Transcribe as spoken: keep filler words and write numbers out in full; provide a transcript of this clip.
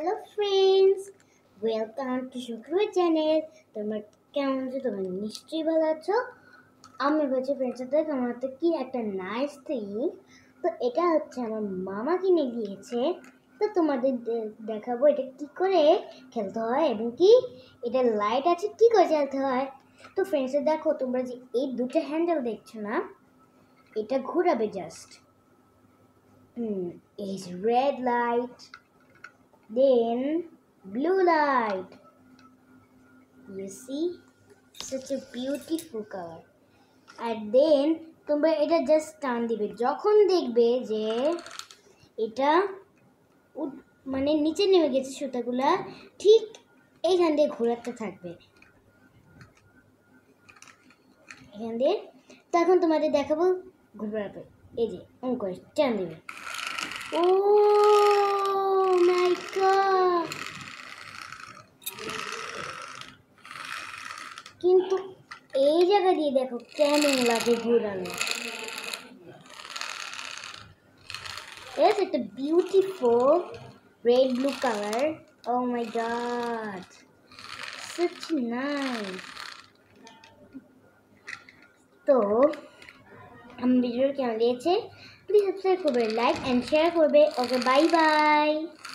Hello friends, welcome to Shukra channel. তোমার কেমন আছো? তোমরা নিশ্চয়ই ভালো আছো। আমি বলছি ফ্রেন্ডস, দেখ আমার তো কি একটা নাইস থিং। তো এটা হচ্ছে আমার মামা কিনে দিয়েছে। তো তোমাদের দেখাবো এটা কি করে খেলতে হয় এবং কি এটা লাইট আছে কি করে জ্বালতে হয়। তো ফ্রেন্ডস দেখো, তোমরা যে এই দুটো হ্যান্ডেল দেখছো না, এটা ঘোরাবে জাস্ট। হুম এই red light, then blue light. You see, such a beautiful color. And then তোমরা এটা জাস্ট টান দিবে, যখন দেখবে যে এটা মানে নিচে নেমে গেছে সুতাগুলা, ঠিক এইখান দিয়ে ঘোরাতে থাকবে এখান দিয়ে। তখন তোমাদের দেখাবো ঘোরাবে, এই যে অন করে টান দিবে। ও মাই গড, কিন্তু এই জায়গা দিয়ে দেখো কেমন লাগে ঘোরানো। It's like a beautiful red blue color. Oh my god, such nice. তো আমি ভিডিওটা কেমন লেগেছে প্লিজ সাবস্ক্রাইব করবে, লাইক এন্ড শেয়ার করবে। Okay, bye by.